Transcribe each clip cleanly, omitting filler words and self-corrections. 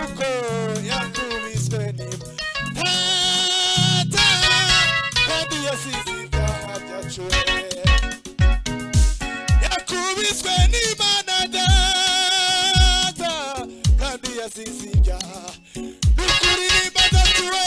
kuko yakubiswe n'imbata kandi yasize ibyaha byacu yakubiswe n'Imana data kandi yasize ibyaha n'ukuri n'imbaza tuwe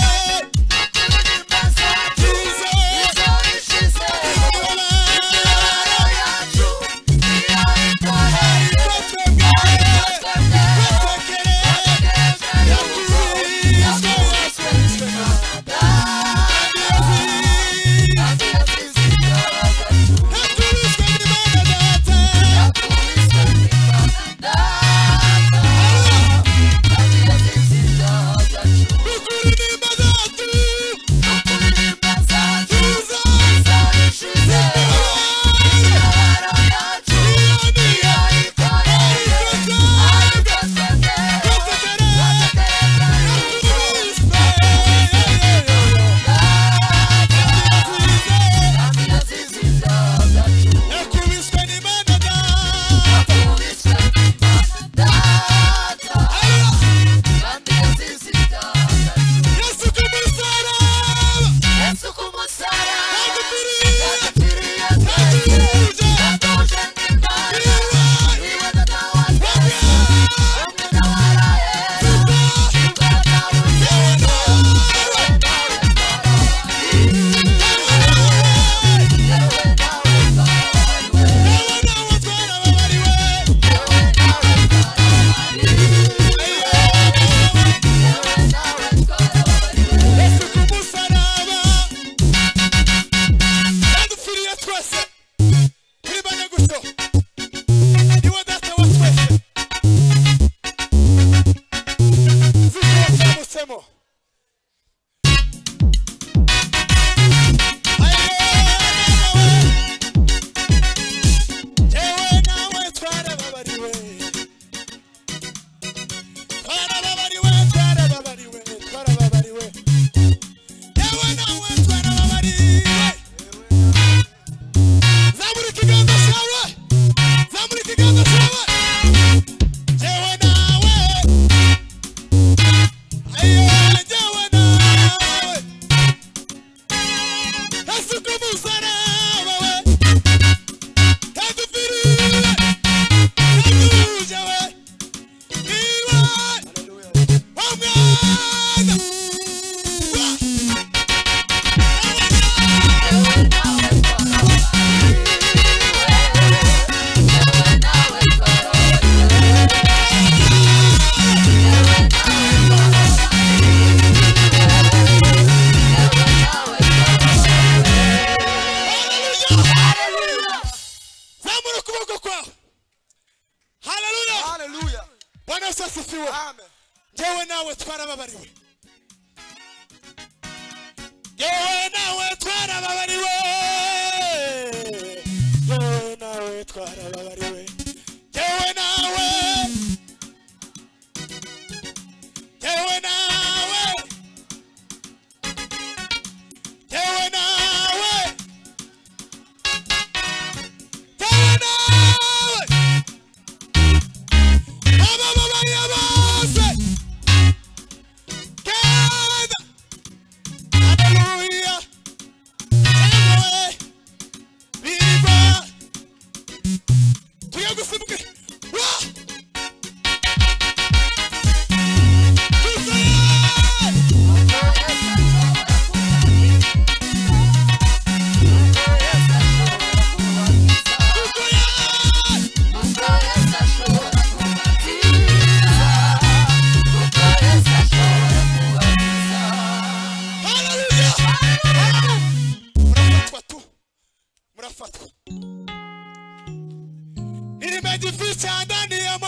Nimejificha ndani ya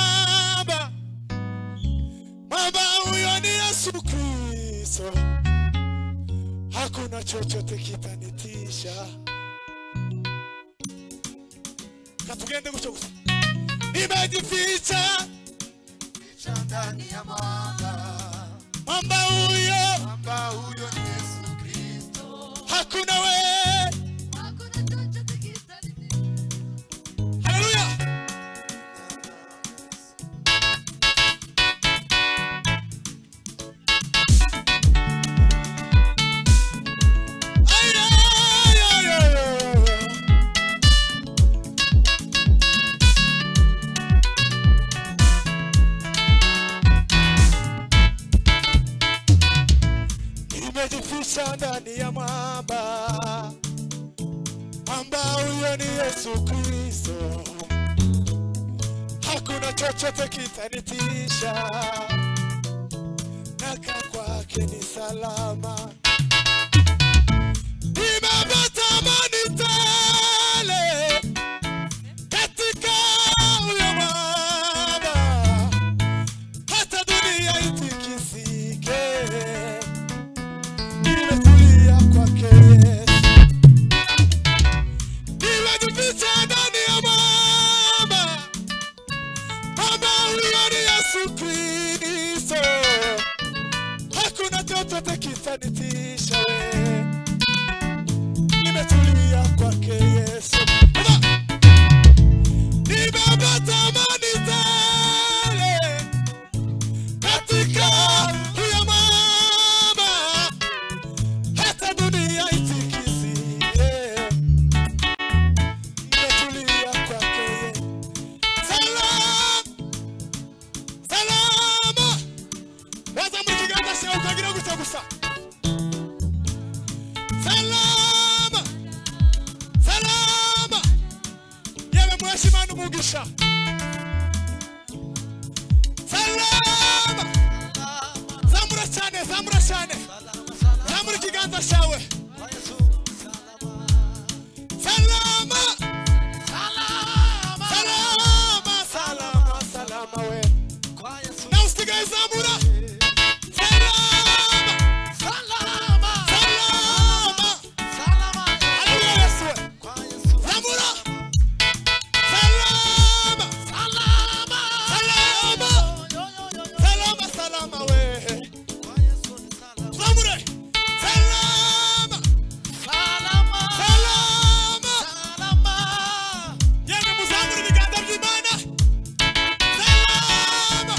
mwamba, mwamba huyo ni Yesu Kristo. Hakuna chochote kitanitisha. Katugende guchogusa. Nimejificha ndani ya mwamba, mwamba huyo ni Yesu Kristo. Hakuna wewe, hakuna chochote kitanitisha. Hallelujah. nimejificha ndani ya mwamba. Mwamba huyo ni Yesu Kristo. Hakuna chochote kitanitisha. Nakaa kwake ni salama. Nimepata amani tele katika huyo mwamba. Hata dunia itikisike, nimetulia kwake Yesu. Nimejificha ndani ya mwamba. Mwamba huyo ni Yesu Kristo. Hakuna chochote kitanitisha. Nimetulia kwake Yesu. Nimepata amani tele katika huyo mwamba. Hata dunia itikisike, nimetulia kwake. Salama, salama. Waza mkiganza sio ukagira gusa. Salama, salama. Yewe mweshimana umugisha. Salama. Zamura cyane, zamura cyane. Zamura ikiganza cyawe. Salama. Salama. Salama, salama, salama we. Na usigaye zamura. Salama. Salama. Salama. Salama. Haleluya Yesu. Zamura. Salama. Salama. Salama. Salama, salama we. Zamura. Salama. Salama. Salama. Salama. Yeye muzamura biganda by'Imana. Salama.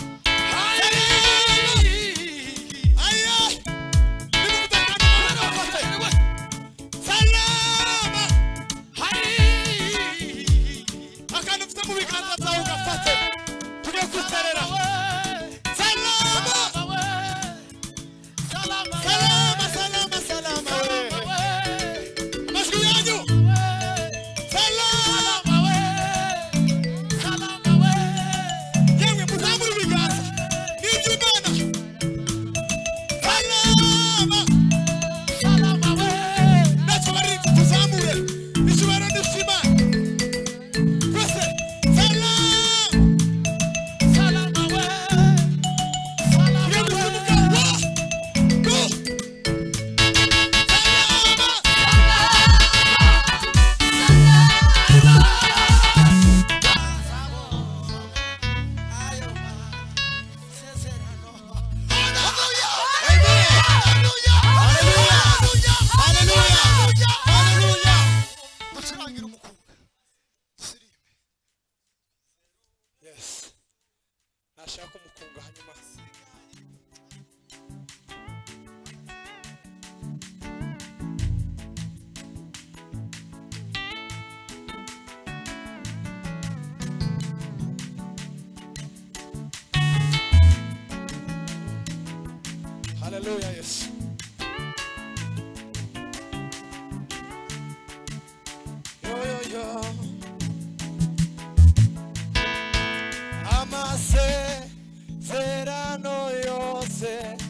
Yes. Nashaka umukunga hanyuma. Hallelujah, yes. Yo. Amase serano yose